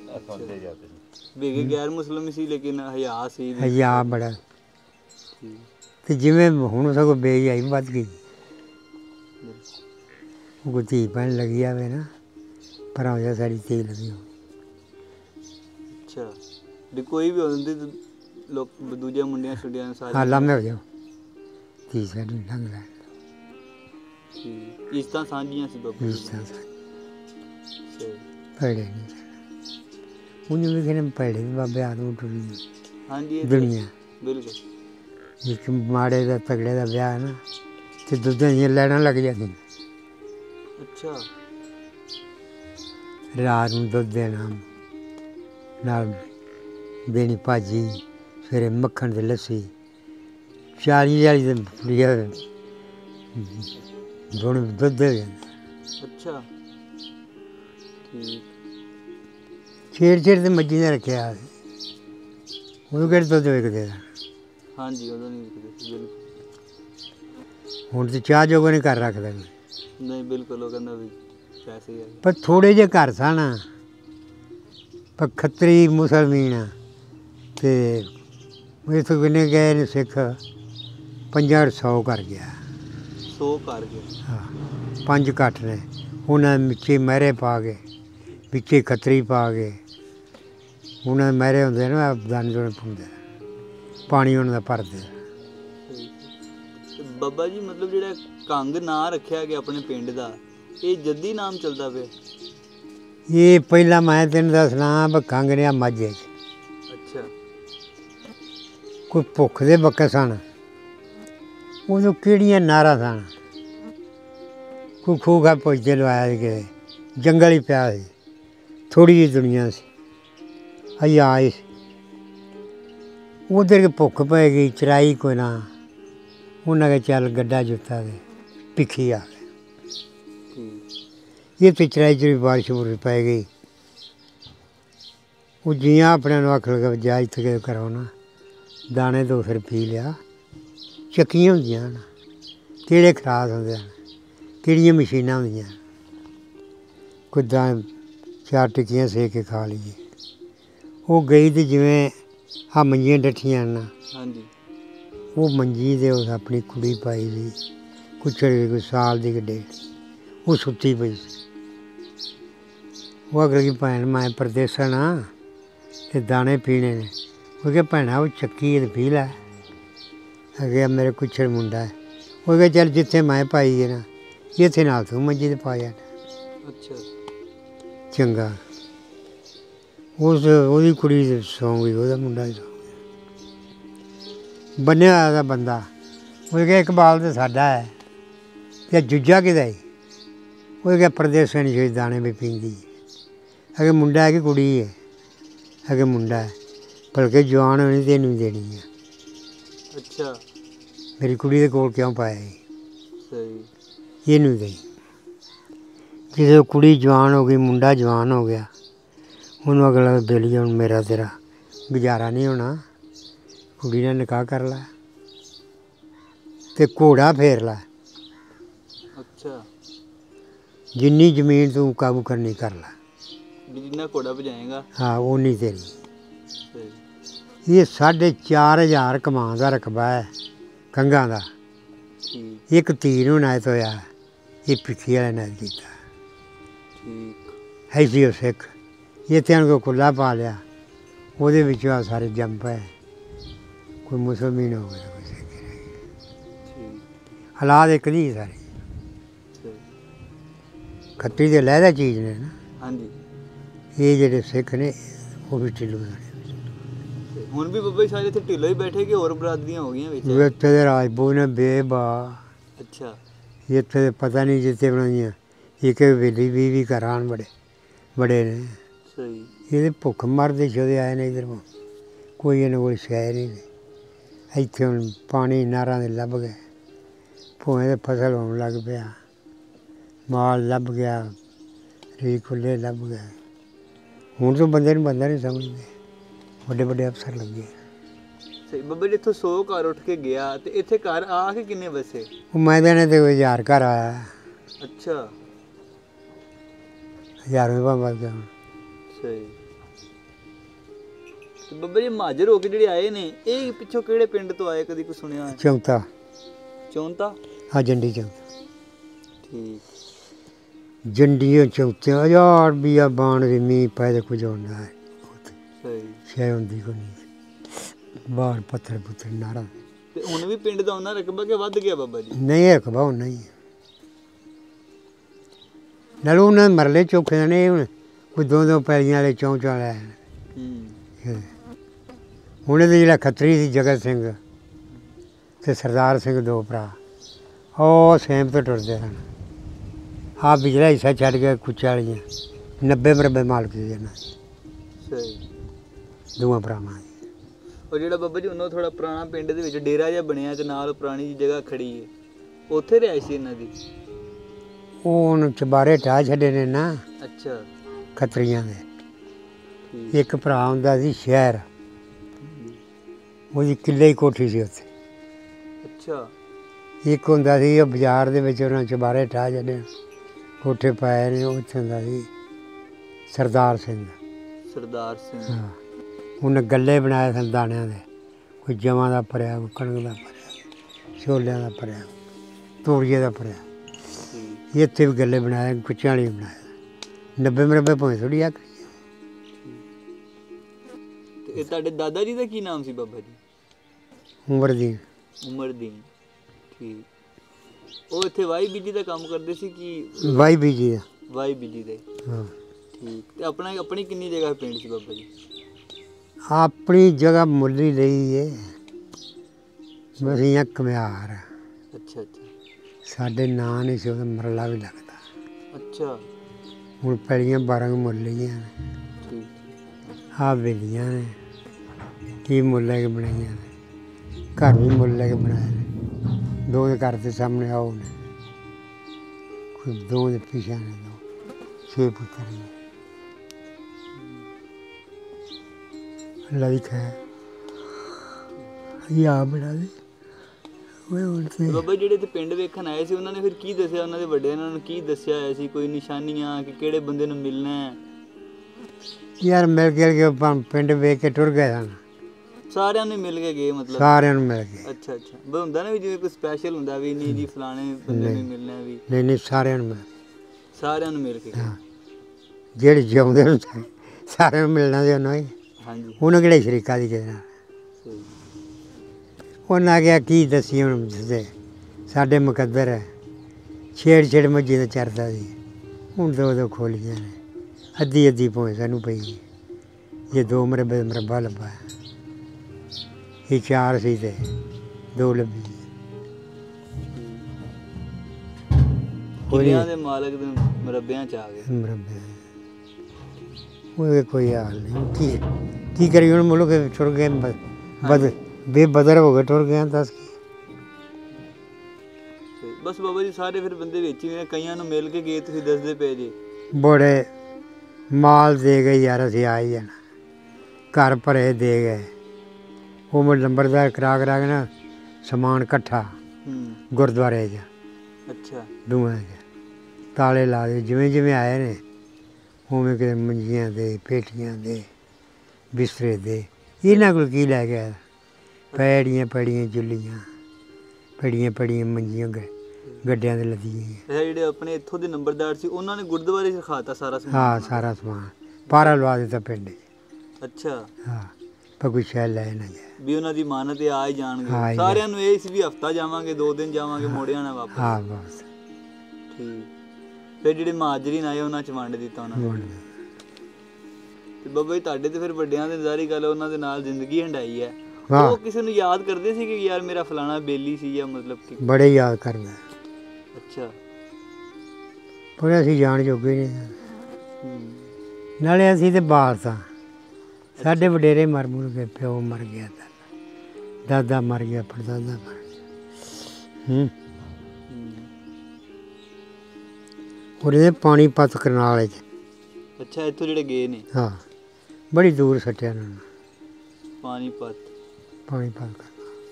ਵੇਗੇ ਗੈਰ ਮੁਸਲਮ ਸੀ ਲੇਕਿਨ ਹਯਾ ਸੀ। ਹਯਾ ਬੜਾ ਤੇ ਜਿਵੇਂ ਹੁਣ ਸਗੋਂ ਬੇਹਯਾਈ ਵੱਧ ਗਈ। ਉਹ ਧੀ ਭੈਣ ਲੱਗੀ ਆਵੇ ਨਾ ਪਰ ਹੋ ਸਾਡੀ ਧੀ ਲੱਗੀ ਹੋ। ਅੱਛਾ। ਵੀ ਕੋਈ ਵੀ ਹੁੰਦੀ ਲੋਕ ਦੂਜੇ ਮੁੰਡਿਆਂ ਛੁੱਟੀਆਂ ਨੂੰ ਸਾਰੇ ਹਾਂ ਲਾਮੇ ਹੋ ਜਾਓ ਧੀ ਸਾਡੀ ਲੰਘ ਲੈ। ਠੀਕ। ਇਸਤਾਂ ਸਾਂਝੀਆਂ ਸੀ ਬਾਬਾ ਜੀ? ਇਸਤਾਂ ਸਾਂਝੀਆਂ ਭੈੜੇ ਨਹੀਂ ਉਂਝ ਵੀ ਕਹਿੰਦੇ ਭੈੜੇ ਵੀ ਬਾਬੇ ਆ ਨੂੰ ਟੁਰੀ ਹਾਂਜੀ ਦੁਨੀਆ। ਬਿਲਕੁਲ। ਇੱਕ ਮਾੜੇ ਦਾ ਤਗੜੇ ਦਾ ਵਿਆਹ ਹੈ ਨਾ ਤੇ ਦੁੱਧਾਂ ਦੀਆਂ ਲੈਣਾ ਲੱਗ ਜਾਂਦੀਆਂ। ਅੱਛਾ। ਰਾਤ ਨੂੰ ਦੁੱਧ ਦੇਣਾ ਨਾਲ ਦੇਣੀ ਭਾਜੀ ਸਵੇਰੇ ਮੱਖਣ ਤੇ ਲੱਸੀ ਚਾਲੀ ਚਾਲੀ ਦਿਨ ਲਿਆ ਦੋਨੋਂ ਦੁੱਧ ਦੇ ਜਾਂਦਾ। ਅੱਛਾ। ਠੀਕ। ਛੇੜ ਛੇੜ ਤੇ ਮੱਝੀ ਨੇ ਰੱਖਿਆ ਉਹਨੂੰ ਕਿਹੜੇ ਦੁੱਧ ਵੇਚਦੇ ਆ? ਹਾਂਜੀ ਉਦੋਂ ਨਹੀਂ ਵਿਕਦੇ ਸੀ ਬਿਲਕੁਲ। ਹੁਣ ਤੇ ਚਾਹ ਜੋਗੇ ਨਹੀਂ ਘਰ ਰੱਖਦੇ ਨਹੀਂ ਬਿਲਕੁਲ। ਉਹ ਕਹਿੰਦਾ ਵੀ ਪੈਸੇ ਹੀ ਆ। ਪਰ ਥੋੜ੍ਹੇ ਜਿਹੇ ਘਰ ਸਨ ਪਰ ਖੱਤਰੀ ਮੁਸਲਮਾਨ ਤੇ ਇੱਥੋਂ ਕਿੰਨੇ ਗਏ ਨੇ ਸਿੱਖ ਪੰਜਾਹ ਸੌ ਕਰ ਗਿਆ। ਸੌ ਕਰ ਗਏ? ਹਾਂ ਪੰਜ ਘੱਟ ਨੇ ਉਹਨਾਂ ਦੇ ਵਿੱਚੇ ਮਹਿਰੇ ਪਾ ਕੇ ਵਿੱਚੇ ਖੱਤਰੀ ਪਾ ਕੇ ਉਹਨਾਂ ਦੇ ਮਹਿਰੇ ਹੁੰਦੇ ਨਾ ਦਾਣੇ ਦੂਣੇ ਪਾਉਂਦੇ ਪਾਣੀ ਉਹਨਾਂ ਦਾ ਭਰਦੇ। ਤੇ ਬਾਬਾ ਜੀ ਮਤਲਬ ਜਿਹੜਾ ਕੰਗ ਨਾਂ ਰੱਖਿਆ ਗਿਆ ਆਪਣੇ ਪਿੰਡ ਦਾ, ਇਹ ਜੱਦੀ ਨਾਮ ਚੱਲਦਾ ਪਿਆ? ਇਹ ਪਹਿਲਾਂ ਮੈਂ ਤੈਨੂੰ ਦੱਸਣਾ ਵੀ ਕੰਗ ਰਿਹਾ ਮਾਝੇ 'ਚ। ਅੱਛਾ। ਕੋਈ ਭੁੱਖ ਦੇ ਬੱਕੇ ਸਨ, ਉਦੋਂ ਕਿਹੜੀਆਂ ਨਾਰਾਂ ਸਨ, ਕੋਈ ਖੂਹ ਖਾ ਪੁੱਛਦੇ ਲਵਾਇਆ ਕਿ ਜੰਗਲ ਹੀ ਪਿਆ ਸੀ, ਥੋੜ੍ਹੀ ਜਿਹੀ ਦੁਨੀਆ ਸੀ, ਅਸੀਂ ਆਏ ਸੀ ਉਧਰ ਕੇ ਭੁੱਖ ਪੈ ਗਈ, ਚਰਾਈ ਕੋਈ ਨਾ, ਉਹਨਾਂ ਕੇ ਚੱਲ ਗੱਡਾ ਜੁੱਤਾ ਦੇ ਭਿੱਖੀ ਆ ਗਏ। ਇਹ ਤੇ ਚਰਾਈ 'ਚ ਵੀ ਬਾਰਿਸ਼ ਬੁਰਿਸ਼ ਪੈ ਗਈ। ਉਹ ਜੀਆਂ ਆਪਣੇ ਨੂੰ ਆਖ ਲਗਾ ਜਾ ਇੱਥੇ ਕਰੋ ਨਾ, ਦਾਣੇ ਤੋਂ ਫਿਰ ਪੀ ਲਿਆ। ਚੱਕੀਆਂ ਹੁੰਦੀਆਂ ਹਨ, ਕਿਹੜੇ ਖਰਾਸ ਹੁੰਦੇ ਹਨ, ਕਿਹੜੀਆਂ ਮਸ਼ੀਨਾਂ ਹੁੰਦੀਆਂ, ਕੋਈ ਦਾ ਚਾਰ ਟਿੱਕੀਆਂ ਸੇ ਕੇ ਖਾ ਲਈਏ। ਉਹ ਗਈ ਤੇ ਜਿਵੇਂ ਆਹ ਮੰਜੀਆਂ ਡੱਠੀਆਂ ਨਾ, ਹਾਂਜੀ, ਉਹ ਮੰਜੀ ਦੇ ਉਸ ਆਪਣੀ ਕੁੜੀ ਪਾਈ ਸੀ, ਕੁਛੜ ਕੋਈ ਸਾਲ ਦੀ ਗੱਡੇ, ਉਹ ਸੁੱਤੀ ਪਈ ਸੀ। ਉਹ ਅਗਰ ਕਿ ਭੈਣ ਮੈਂ ਪਰਦੇਸਣ ਹਾਂ ਅਤੇ ਦਾਣੇ ਪੀਣੇ ਨੇ। ਉਹ ਕਿਹਾ ਭੈਣਾ ਉਹ ਚੱਕੀ ਤੇ ਪੀ ਲੈ। ਅੱਗੇ ਮੇਰੇ ਕੁਛੜ ਮੁੰਡਾ ਹੈ, ਉਹ ਕਿਹਾ ਚੱਲ ਜਿੱਥੇ ਮੈਂ ਪਾਈ ਹੈ ਨਾ ਇੱਥੇ ਨਾਲ ਤੂੰ ਮੰਜੀ 'ਤੇ ਪਾ ਜਾ। ਅੱਛਾ, ਚੰਗਾ। ਉਸ ਉਹਦੀ ਕੁੜੀ ਸੌਂ ਗਈ, ਉਹਦਾ ਮੁੰਡਾ ਹੀ ਸੌਂ ਗਿਆ। ਬੰਨਿਆ ਹੋਇਆ ਦਾ ਬੰਦਾ, ਉਹ ਕਿਹਾ ਇਕਬਾਲ ਤਾਂ ਸਾਡਾ ਹੈ ਅਤੇ ਜੁੱਜਾ ਕਿਹਦਾ ਹੈ? ਉਹ ਕਿਹਾ ਪਰਦੇਸਣ ਸੀ ਦਾਣੇ ਵੀ ਪੀਂਦੀ। ਅਗੇ ਮੁੰਡਾ ਹੈ ਕਿ ਕੁੜੀ ਹੈ? ਅਗੇ ਮੁੰਡਾ ਹੈ, ਭਲਕੇ ਜਵਾਨ ਹੋਣੀ ਤੇ ਇਹਨੂੰ ਦੇਣੀ ਹੈ। ਅੱਛਾ, ਮੇਰੀ ਕੁੜੀ ਦੇ ਕੋਲ ਕਿਉਂ ਪਾਇਆ ਸੀ? ਸਹੀ। ਇਹਨੂੰ ਦੇ। ਜਦੋਂ ਕੁੜੀ ਜਵਾਨ ਹੋ ਗਈ, ਮੁੰਡਾ ਜਵਾਨ ਹੋ ਗਿਆ, ਉਹਨੂੰ ਅਗਲਾ ਬੇਲੀ ਹੁਣ ਮੇਰਾ ਤੇਰਾ ਗੁਜ਼ਾਰਾ ਨਹੀਂ ਹੋਣਾ, ਕੁੜੀ ਨਾਲ ਨਿਕਾਹ ਕਰ ਲੈ ਅਤੇ ਘੋੜਾ ਫੇਰ ਲੈ। ਅੱਛਾ, ਜਿੰਨੀ ਜ਼ਮੀਨ ਤੂੰ ਕਾਬੂ ਕਰਨੀ ਕਰ ਲੈ, ਵੀ ਜਿੰਨਾ ਘੋੜਾ ਭਜਾਏਗਾ। ਹਾਂ ਉਹ ਨਹੀਂ ਤੇਰੀ। ਸਹੀ। ਇਹ ਸਾਢੇ ਚਾਰ ਹਜ਼ਾਰ ਕਮਾਂ ਦਾ ਰਕਬਾ ਹੈ ਕੰਘਾਂ ਦਾ। ਠੀਕ ਇੱਕ ਧੀ ਨੂੰ ਨਾਇਤ ਹੋਇਆ, ਇਹ ਪਿੱਖੀ ਵਾਲੇ ਨਾਇਤ ਕੀਤਾ। ਠੀਕ। ਐਸੀ ਉਹ ਸਿੱਖ ਇੱਥੇ ਨੂੰ ਕੋਈ ਕੁੱਲਾ ਪਾ ਲਿਆ, ਉਹਦੇ ਵਿੱਚੋਂ ਆ ਸਾਰੇ ਜੰਮ ਪਏ। ਕੋਈ ਮੁਸਲਮਾਨ ਹੋ ਗਿਆ, ਕੋਈ ਸਿੱਖ ਰਹਿ ਗਿਆ। ਠੀਕ। ਹਾਲਾਤ ਇੱਕ ਨਹੀਂ ਸਾਰੇ। ਸਹੀ। ਖੱਤਰੀ ਦੇ ਲਹਿਦਾ ਚੀਜ਼ ਨੇ ਨਾ, ਹਾਂਜੀ। ਇਹ ਜਿਹੜੇ ਸਿੱਖ ਨੇ ਉਹ ਵੀ ਢਿੱਲੂ ਨੇ। ਤੇ ਹੁਣ ਵੀ ਬਾਬਾ ਜੀ ਸਾਰੇ ਇੱਥੇ ਢਿੱਲੋਂ ਹੀ ਬੈਠੇ ਕਿ ਹੋਰ ਬਰਾਦਰੀਆਂ ਹੋ ਗਈਆਂ ਵਿੱਚ? ਇੱਥੇ ਦੇ ਰਾਜਪੂਤ ਨੇ ਬੇਬਾ, ਅੱਛਾ। ਇੱਥੇ ਦੇ ਪਤਾ ਨਹੀਂ ਜਿੱਥੇ ਬਣਾਈਆਂ, ਇੱਕ ਵੇਲੀ ਵੀ ਵੀ ਘਰਾਂ ਬੜੇ ਬੜੇ ਨੇ। ਸਹੀ। ਇਹਦੇ ਭੁੱਖ ਮਰਦੇ ਸ਼ੋਦੇ ਆਏ ਨੇ ਇੱਧਰ, ਕੋਈ ਇਹਨਾਂ ਕੋਲ ਸ਼ੈ ਨਹੀਂ। ਇੱਥੇ ਹੁਣ ਪਾਣੀ ਨਾਰਾਂ ਦੇ ਲੱਭ ਗਏ, ਭੂਏ ਦੇ ਫਸਲ ਹੋਣ ਲੱਗ ਪਿਆ, ਮਾਲ ਲੱਭ ਗਿਆ, ਰੀ ਖੁੱਲੇ ਲੱਭ ਗਏ। ਹੁਣ ਤਾਂ ਬੰਦੇ ਨੂੰ ਬੰਦਾ ਨਹੀਂ ਸਮਝਦੇ, ਵੱਡੇ ਵੱਡੇ ਅਫਸਰ ਲੱਗੇ। ਸਹੀ। ਬਾਬਾ ਜੀ ਇੱਥੋਂ ਸੌ ਘਰ ਉੱਠ ਕੇ ਗਿਆ ਤੇ ਇੱਥੇ ਘਰ ਆ ਕੇ ਕਿੰਨੇ ਵਸੇ? ਉਹ ਮੈਂ ਦੇਣੇ ਤੇ ਕੋਈ ਹਜ਼ਾਰ ਘਰ ਆਇਆ, ਅੱਛਾ। ਹਜ਼ਾਰ ਰੁਪਏ ਵੱਧ ਗਿਆ। ਸਹੀ। ਤੇ ਬਾਬਾ ਜੀ ਮਾਜਰ ਹੋ ਕੇ ਜਿਹੜੇ ਆਏ ਨੇ, ਇਹ ਪਿੱਛੋਂ ਕਿਹੜੇ ਪਿੰਡ ਤੋਂ ਆਏ, ਕਦੀ ਕੋਈ ਸੁਣਿਆ ਹੈ? ਚੌਂਤਾ, ਚੌਂਤਾ। ਹਾਂ ਜੰਡੀ ਚੌਂਤਾ। ਠੀਕ। ਜੰਡੀਆਂ ਚੌਂਤਿਆਂ ਹਜ਼ਾਰ ਰੁਪਈਆ ਬਾਣ ਦੇ ਮੀਂਹ ਪੈ ਤੇ ਕੁਝ ਹੁੰਦਾ ਹੈ। ਸਹੀ। ਸ਼ੈ ਹੁੰਦੀ ਕੋਈ ਨਹੀਂ, ਬਾਹਰ ਪੱਥਰ ਪੁੱਥਰ ਨਾਰਾ। ਤੇ ਹੁਣ ਵੀ ਪਿੰਡ ਦਾ ਉਹਨਾਂ ਰਕਬਾ ਕਿ ਵੱਧ ਗਿਆ ਬਾਬਾ ਜੀ? ਨਹੀਂ ਰਕਬਾ ਹੁਣ ਨਹੀਂ। ਨਾਲ ਉਹਨਾਂ ਦੇ ਮਰਲੇ ਚੌਖੇ ਨੇ, ਹੁਣ ਕੋਈ ਦੋ ਦੋ ਪੈਲੀਆਂ ਵਾਲੇ ਚੌਂਚਾਂ ਵਾਲੇ। ਹੂੰ। ਹੁਣ ਇਹਦੇ ਜਿਹੜਾ ਖੱਤਰੀ ਸੀ ਜਗਤ ਸਿੰਘ ਅਤੇ ਸਰਦਾਰ ਸਿੰਘ ਦੋ ਭਰਾ, ਉਹ ਸੇਮ ਤੋਂ ਟੁਰਦੇ ਸਨ। ਆਹ ਪਿਛਲਾ ਹਿੱਸਾ ਛੱਡ ਕੇ ਕੁੱਚਾ ਵਾਲੀਆਂ ਨੱਬੇ ਮਰਬੇ ਮਾਲਕ ਸੀ ਇਹਨਾਂ ਸਹੀ। ਦੋਵਾਂ ਭਰਾਵਾਂ ਦੀ। ਉਹ ਜਿਹੜਾ ਬਾਬਾ ਜੀ ਉਹਨਾਂ ਥੋੜਾ ਪੁਰਾਣਾ ਪਿੰਡ ਦੇ ਵਿੱਚ ਡੇਰਾ ਜਿਹਾ ਬਣਿਆ ਤੇ ਨਾਲ ਪੁਰਾਣੀ ਜਿਹੀ ਜਗ੍ਹਾ ਖੜੀ ਹੈ, ਉੱਥੇ ਰਿਹਾਇਸ਼ ਸੀ ਇਹਨਾਂ ਦੀ? ਉਹ ਹੁਣ ਚੁਬਾਰੇ ਢਾਹ ਛੱਡੇ ਨੇ ਨਾ ਅੱਛਾ। ਖੱਤਰੀਆਂ ਦੇ। ਠੀਕ। ਇੱਕ ਭਰਾ ਹੁੰਦਾ ਸੀ ਸ਼ਹਿਰ, ਉਹਦੀ ਕਿੱਲੇ ਹੀ ਕੋਠੀ ਸੀ ਉੱਥੇ। ਅੱਛਾ। ਇੱਕ ਹੁੰਦਾ ਸੀ ਉਹ ਬਾਜ਼ਾਰ ਦੇ ਵਿੱਚ ਉਹਨਾਂ ਚੁਬਾਰੇ ਢਾਹ ਛੱਡੇ, ਕੋਠੇ ਪਾਏ ਨੇ, ਉੱਥੇ ਹੁੰਦਾ ਸੀ ਸਰਦਾਰ ਸਿੰਘ। ਸਰਦਾਰ ਸਿੰਘ। ਹਾਂ। ਉਹਨੇ ਗੱਲੇ ਬਣਾਏ ਸਨ ਦਾਣਿਆਂ ਦੇ, ਕੋਈ ਜਵਾਂ ਦਾ ਭਰਿਆ, ਕੋਈ ਕਣਕ ਦਾ ਭਰਿਆ, ਛੋਲਿਆਂ ਦਾ ਭਰਿਆ, ਤੋਰੀਏ ਦਾ ਭਰਿਆ। ਇੱਥੇ ਵੀ ਗੱਲੇ ਬਣਾਇਆ, ਕੁੱਚਿਆਂ ਵਾਲੀ ਬਣਾਇਆ। ਨੱਬੇ ਮਰਬੇ ਭਾਵੇਂ ਥੋੜ੍ਹੀ ਆਖ। ਤੇ ਇਹ ਤੁਹਾਡੇ ਦਾਦਾ ਜੀ ਦਾ ਕੀ ਨਾਮ ਸੀ ਬਾਬਾ ਜੀ? ਉਮਰ ਦੀ ਉਮਰਦੀਨ। ਠੀਕ। ਉਹ ਇੱਥੇ ਵਾਈ ਬੀਜੀ ਦਾ ਕੰਮ ਕਰਦੇ ਸੀ ਕਿ ਵਾਈ ਬੀਜੀ ਦਾ? ਵਾਈ ਬੀਜੀ ਦੇ। ਹਾਂ। ਠੀਕ। ਤੇ ਆਪਣਾ ਆਪਣੀ ਕਿੰਨੀ ਜਗ੍ਹਾ ਪਿੰਡ ਸੀ ਬਾਬਾ ਜੀ? ਆਪਣੀ ਜਗ੍ਹਾ ਮੁੱਲ ਹੀ ਲਈ ਏ, ਅਸੀਂ ਘੁਮਿਆਰ। ਅੱਛਾ ਅੱਛਾ ਸਾਡੇ ਨਾਂ ਨਹੀਂ ਸੀ ਉਹਦਾ, ਮਰਲਾ ਵੀ ਲੱਗਦਾ। ਅੱਛਾ। ਹੁਣ ਪੈਲੀਆਂ ਬਾਰਾਂ ਕੁ ਮੁੱਲ ਲਈਆਂ ਨੇ। ਠੀਕ। ਆਹ ਵੇਲੀਆਂ ਨੇ ਕੀ ਮੁੱਲ ਲੈ ਕੇ ਬਣਾਈਆਂ ਨੇ, ਘਰ ਵੀ ਮੁੱਲ ਲੈ ਕੇ ਬਣਾਏ ਨੇ। ਦੋ ਦੇ ਘਰ ਦੇ ਸਾਹਮਣੇ ਆਓ ਨੇ, ਕੋਈ ਦੋ ਦੇ ਪਿਛੇ ਨੇ, ਦੋ ਛੇ ਪੁੱਤਰ ਨੇ। ਅੱਲਾ ਦੀ ਖੈਰ ਯਾ ਬਣਾ ਦੇ ਓਏ ਹੁਣ ਤੇ। ਬਾਬਾ ਜਿਹੜੇ ਇੱਥੇ ਪਿੰਡ ਵੇਖਣ ਆਏ ਸੀ ਉਹਨਾਂ ਨੇ ਫਿਰ ਕੀ ਦੱਸਿਆ? ਉਹਨਾਂ ਦੇ ਵੱਡਿਆਂ ਨੇ ਉਹਨਾਂ ਨੂੰ ਕੀ ਦੱਸਿਆ ਹੋਇਆ ਸੀ? ਕੋਈ ਨਿਸ਼ਾਨੀਆਂ ਕਿ ਕਿਹੜੇ ਬੰਦੇ ਨੂੰ ਮਿਲਣਾ ਹੈ? ਯਾਰ ਮਿਲ ਗਿਲ ਕੇ ਆਪਾਂ ਪਿੰਡ ਵੇਖ ਕੇ ਟੁਰ ਗਏ ਸਨ। ਸਾਰਿਆਂ ਨੂੰ ਮਿਲ ਕੇ ਗਏ ਮਤਲਬ? ਸਾਰਿਆਂ ਨੂੰ ਮਿਲ ਗਏ। ਅੱਛਾ ਅੱਛਾ। ਬਈ ਹੁੰਦਾ ਨਾ ਵੀ ਜਿਵੇਂ ਕੋਈ ਸਪੈਸ਼ਲ ਹੁੰਦਾ ਵੀ ਨਹੀਂ ਜੀ ਫਲਾਣੇ ਬੰਦੇ ਨੂੰ ਮਿਲਣਾ ਵੀ? ਨਹੀਂ ਨਹੀਂ, ਸਾਰਿਆਂ ਨੂੰ ਮਿਲ। ਸਾਰਿਆਂ ਨੂੰ ਮਿਲ ਕੇ ਗਏ। ਹਾਂ, ਜਿਹੜੇ ਜਿਉਂਦੇ ਨੂੰ ਸਾਰਿਆਂ ਨੂੰ ਮਿਲਣਾ ਸੀ ਉਹਨਾਂ ਹੀ। ਹਾਂਜੀ। ਉਹਨਾਂ ਕਿਹੜੇ ਸ਼ਰੀਕਾ ਦੀ ਕਿਸੇ ਨਾਲ। ਸਹੀ। ਉਹਨਾਂ ਆਖਿਆ ਕੀ ਦੱਸੀ ਹੁਣ ਦੱਸੇ, ਸਾਡੇ ਮੁਕੱਦਰ ਹੈ। ਛੇੜ ਛੇੜ ਮੱਝੀ ਦਾ ਚਰਦਾ ਸੀ, ਹੁਣ ਦੋ ਦੋ ਖੋਲੀਆਂ ਨੇ, ਅੱਧੀ ਅੱਧੀ ਭੋਂ ਸਾਨੂੰ ਪਈ। ਜੇ ਦੋ ਮਰਬੇ ਮਰਬਾ ਲੱਭਾ, ਇਹ ਚਾਰ ਸੀ ਤੇ ਦੋ ਲੱਭੀ। ਕਿਲਿਆਂ ਦੇ ਮਾਲਕ ਦੇ ਮਰੱਬਿਆਂ ਚ ਆ ਗਏ। ਮਰਬੇ ਉਹਦੇ ਕੋਈ ਹਾਲ ਨਹੀਂ। ਕੀ ਕੀ ਕਰੀ ਹੁਣ? ਮੁਲਕ ਛੁੱਟ ਗਏ, ਬਦ ਬੇਬਦਰ ਹੋ ਗਏ, ਟੁਰ ਗਏ। ਦੱਸ ਕੀ ਬਸ ਬਾਬਾ ਜੀ ਸਾਰੇ ਫਿਰ ਬੰਦੇ ਵਿੱਚ ਹੀ ਨੇ, ਕਈਆਂ ਨੂੰ ਮਿਲ ਕੇ ਗਏ ਤੁਸੀਂ ਦੱਸਦੇ ਪਏ ਜੀ। ਬੜੇ ਮਾਲ ਦੇ ਗਏ ਯਾਰ, ਅਸੀਂ ਆ ਹੀ ਜਾਣਾ, ਘਰ ਭਰੇ ਦੇ ਗਏ। ਉਹ ਮੈਂ ਨੰਬਰਦਾਰ ਕਰਾ ਕਰਾ ਕੇ ਨਾ ਸਮਾਨ ਇਕੱਠਾ ਗੁਰਦੁਆਰੇ 'ਚ। ਅੱਛਾ। ਦੋਵਾਂ 'ਚ ਤਾਲੇ ਲਾ ਦੇ, ਜਿਵੇਂ ਜਿਵੇਂ ਆਏ ਨੇ ਉਵੇਂ ਕਿਤੇ ਮੰਜੀਆਂ ਦੇ, ਪੇਟੀਆਂ ਦੇ, ਬਿਸਤਰੇ ਦੇ। ਇਹਨਾਂ ਕੋਲ ਕੀ ਲੈ ਗਿਆ? ਪੈੜੀਆਂ ਪੈੜੀਆਂ ਚੁੱਲੀਆਂ, ਪੈੜੀਆਂ ਪੈੜੀਆਂ ਮੰਜੀਆਂ ਗੱਡਿਆਂ ਦੇ ਲੱਦੀਆਂ। ਇਹ ਜਿਹੜੇ ਆਪਣੇ ਇੱਥੋਂ ਦੇ ਨੰਬਰਦਾਰ ਸੀ ਉਹਨਾਂ ਨੇ ਗੁਰਦੁਆਰੇ 'ਚ ਰਖਾਤਾ ਸਾਰਾ ਸਮਾਨ? ਹਾਂ, ਸਾਰਾ ਸਮਾਨ ਪਾਰਾ ਲਵਾ ਦਿੱਤਾ ਪਿੰਡ 'ਚ। ਅੱਛਾ। ਹਾਂ, ਪਰ ਕੋਈ ਸ਼ੈ ਲੈ ਨਾ ਜਾਏ ਵੀ ਉਹਨਾਂ ਦੀ ਮਾਨਤ ਤੇ ਆ ਹੀ ਜਾਣਗੇ। ਹਾਂ, ਸਾਰਿਆਂ ਨੂੰ ਇਹ ਸੀ ਵੀ ਹਫਤਾ ਜਾਵਾਂਗੇ, ਦੋ ਦਿਨ ਜਾਵਾਂਗੇ, ਮੁੜ ਜਾਣਾ ਵਾਪਸ। ਹਾਂ ਬਸ। ਠੀਕ। ਫਿਰ ਜਿਹੜੇ ਮਾਜਰੀਨ ਆਏ ਉਹਨਾਂ 'ਚ ਵੰਡ ਦਿੱਤਾ ਉਹਨਾਂ ਨੇ। ਤੇ ਬਾਬਾ ਜੀ ਤੁਹਾਡੇ ਤੇ ਫਿਰ ਵੱਡਿਆਂ ਦੇ ਜ਼ਾਰੀ ਗੱਲ, ਉਹਨਾਂ ਦੇ ਨਾਲ ਜ਼ਿੰਦਗੀ ਹੰਡਾਈ ਹੈ। ਉਹ ਕਿਸੇ ਨੂੰ ਯਾਦ ਕਰਦੇ ਸੀ ਕਿ ਯਾਰ ਮੇਰਾ ਫਲਾਣਾ ਬੇਲੀ ਸੀ, ਜਾਂ ਮਤਲਬ ਕਿ? ਬੜੇ ਯਾਦ ਕਰਦਾ। ਅੱਛਾ। ਪਰ ਅਸੀਂ ਜਾਣ ਜੋਗੇ ਨਹੀਂ, ਨਾਲੇ ਅਸੀਂ ਤੇ ਬਾਹਰ ਸਾਂ। ਸਾਡੇ ਵਡੇਰੇ ਮਰ ਮੁਰ ਗਏ, ਪਿਓ ਮਰ ਗਿਆ, ਦਾਦਾ ਮਰ ਗਿਆ, ਪੜਦਾਦਾ ਮਰ ਗਿਆ। ਹੂੰ। ਉਹਦੇ ਪਾਣੀਪਤ ਕਰਨਾਲ 'ਚ। ਅੱਛਾ, ਇੱਥੋਂ ਜਿਹੜੇ ਗਏ ਨੇ? ਹਾਂ, ਬੜੀ ਦੂਰ ਸੱਟਿਆ ਉਹਨਾਂ ਨੂੰ। ਪਾਣੀਪਤ। ਪਾਣੀਪਤ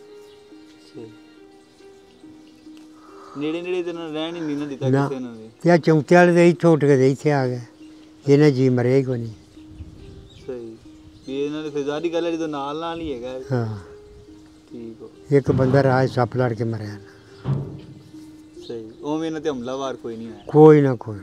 ਨੇੜੇ ਨੇੜੇ ਤੇ ਰਹਿਣ ਹੀ ਨਹੀਂ ਨਾ ਦਿੱਤਾ ਨਾ। ਕਿਸੇ ਨੂੰ ਵੀ। ਤੇ ਆ ਚੌਂਤੇ ਵਾਲੇ ਦੇ ਇੱਥੋਂ ਉੱਠ ਕੇ ਇੱਥੇ ਆ ਗਏ, ਇਹਨੇ ਜੀ ਮਰਿਆ ਹੀ ਕੋਈ ਨਹੀਂ। ਸਹੀ। ਵੀ ਇਹਨਾਂ ਦੀ ਫਿਜ਼ਾਰੀ ਗੱਲ ਹੈ ਜਦੋਂ ਨਾਲ ਨਾਲ ਹੀ ਹੈਗਾ। ਹਾਂ। ਠੀਕ ਹੋ। ਇੱਕ ਬੰਦਾ ਰਾਜ ਸੱਪ ਲੜ ਕੇ ਮਰਿਆ ਨਾ। ਸਹੀ। ਉਵੇਂ ਇਹਨਾਂ ਤੇ ਹਮਲਾਵਾਰ ਕੋਈ ਨਹੀਂ ਹੋਇਆ? ਕੋਈ ਨਾ ਕੋਈ।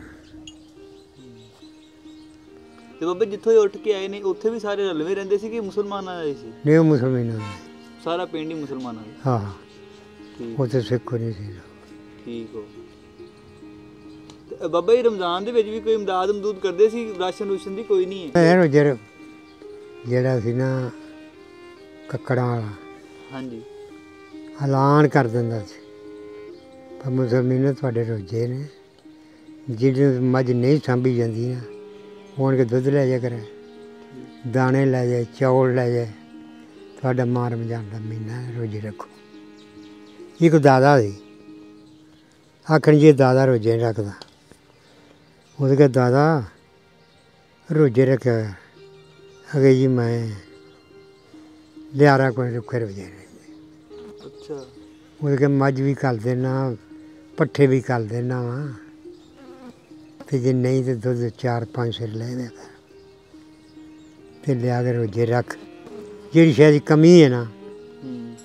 ਤੇ ਬਾਬਾ ਜਿੱਥੋਂ ਇਹ ਉੱਠ ਕੇ ਆਏ ਨੇ ਉੱਥੇ ਵੀ ਸਾਰੇ ਰਲਵੇਂ ਰਹਿੰਦੇ ਸੀ ਕਿ ਮੁਸਲਮਾਨਾਂ ਦੇ ਸੀ? ਨਹੀਂ, ਉਹ ਮੁਸਲਮਾਨਾਂ ਦੇ। ਸਾਰਾ ਪਿੰਡ ਹੀ ਮੁਸਲਮਾਨਾਂ ਦਾ? ਹਾਂ। ਠੀਕ। ਉੱਥੇ ਸਿੱਖ ਨਹੀਂ ਸੀ। ਠੀਕ ਹੋ। ਤੇ ਬਾਬਾ ਜੀ ਰਮਜ਼ਾਨ ਦੇ ਵਿੱਚ ਵੀ ਕੋਈ ਇਮਦਾਦ ਇਮਦੂਦ ਕਰਦੇ ਸੀ? ਰਾਸ਼ਨ ਰੂਸ਼ਨ ਦੀ ਕੋਈ ਨਹੀਂ ਹੈ? ਯਾਰ ਜਿਹੜਾ ਜਿਹੜਾ ਸੀ ਨਾ ਕੱਕੜਾਂ ਵਾਲਾ, ਹਾਂਜੀ, ਐਲਾਨ ਕਰ ਦਿੰਦਾ ਸੀ ਪਰ ਮੁਸਲਮਾਨ ਤੁਹਾਡੇ ਰੋਜੇ ਨੇ, ਜਿਹੜੀ ਮੱਝ ਨਹੀਂ ਸਾਂਭੀ ਜਾਂਦੀ ਨਾ ਉਹਨਾਂ ਕੇ ਦੁੱਧ ਲੈ ਜਾ ਕਰੇ, ਦਾਣੇ ਲੈ ਜਾਏ, ਚੌਲ ਲੈ ਜਾਏ, ਤੁਹਾਡਾ ਮਾਂ ਰਮਜ਼ਾਨ ਦਾ ਮਹੀਨਾ ਰੋਜ਼ੇ ਰੱਖੋ। ਇੱਕ ਦਾਦਾ ਸੀ, ਆਖਣ ਜੀ ਦਾਦਾ ਰੋਜ਼ੇ ਨਹੀਂ ਰੱਖਦਾ। ਉਹਦੇ ਕੇ ਦਾਦਾ ਰੋਜ਼ੇ ਰੱਖਿਆ, ਅਗੇ ਜੀ ਮੈਂ ਲਿਆਰਾ ਕੋਈ ਰੁੱਖੇ ਰੋਜ਼ੇ ਰਹਿੰਦੇ। ਅੱਛਾ। ਉਹਦੇ ਕੇ ਮੱਝ ਵੀ ਘੱਲ ਦੇਣਾ, ਪੱਠੇ ਵੀ ਘੱਲ ਦੇਣਾ ਵਾ, ਅਤੇ ਜੇ ਨਹੀਂ ਤਾਂ ਦੁੱਧ ਚਾਰ ਪੰਜ ਸਿਰ ਲੈ ਦਿਆ ਕਰ ਅਤੇ ਲਿਆ ਕੇ ਰੋਜ਼ੇ ਰੱਖ। ਜਿਹੜੀ ਸ਼ੈ ਦੀ ਕਮੀ ਹੈ ਨਾ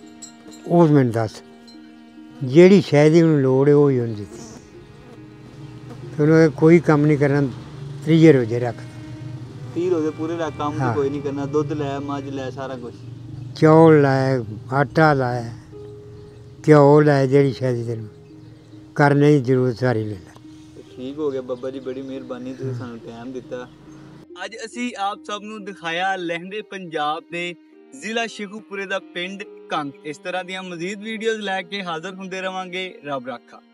ਉਹ ਮੈਨੂੰ ਦੱਸ, ਜਿਹੜੀ ਸ਼ੈ ਦੀ ਉਹਨੂੰ ਲੋੜ ਹੈ ਉਹ ਹੀ ਉਹਨੂੰ ਦਿੱਤੀ। ਤੇ ਉਹਨੂੰ ਕੋਈ ਕੰਮ ਨਹੀਂ ਕਰਨਾ, ਤੀਜੇ ਰੋਜ਼ੇ ਰੱਖ ਤੀਹ ਹੋ ਗਏ ਪੂਰੇ ਰਾ ਕੰਮ ਹਾਂ। ਤੇ ਕੋਈ ਨਹੀਂ ਕਰਨਾ, ਦੁੱਧ ਲੈ ਮੱਝ ਲੈ ਸਾਰਾ ਕੁਝ। ਚੌਲ ਲਾਏ, ਆਟਾ ਲਾਇਆ, ਘਿਓ ਲਾਇਆ, ਜਿਹੜੀ ਸ਼ਾਇਦ ਤੈਨੂੰ ਕਰਨੇ ਦੀ ਜ਼ਰੂਰਤ ਸਾਰੀ ਲੈ ਲੈ। ਠੀਕ ਹੋ ਗਿਆ ਬਾਬਾ ਜੀ, ਬੜੀ ਮਿਹਰਬਾਨੀ, ਤੁਸੀਂ ਸਾਨੂੰ ਟਾਈਮ ਦਿੱਤਾ। ਅੱਜ ਅਸੀਂ ਆਪ ਸਭ ਨੂੰ ਦਿਖਾਇਆ ਲਹਿੰਦੇ ਪੰਜਾਬ ਦੇ ਜ਼ਿਲ੍ਹਾ ਸ਼ੇਖੂਪੁਰੇ ਦਾ ਪਿੰਡ ਕੰਗ। ਇਸ ਤਰ੍ਹਾਂ ਦੀਆਂ ਮਜ਼ੀਦ ਵੀਡੀਓਜ਼ ਲੈ ਕੇ ਹਾਜ਼ਰ ਹੁੰਦੇ ਰਵਾਂਗੇ। ਰੱਬ ਰਾਖਾ।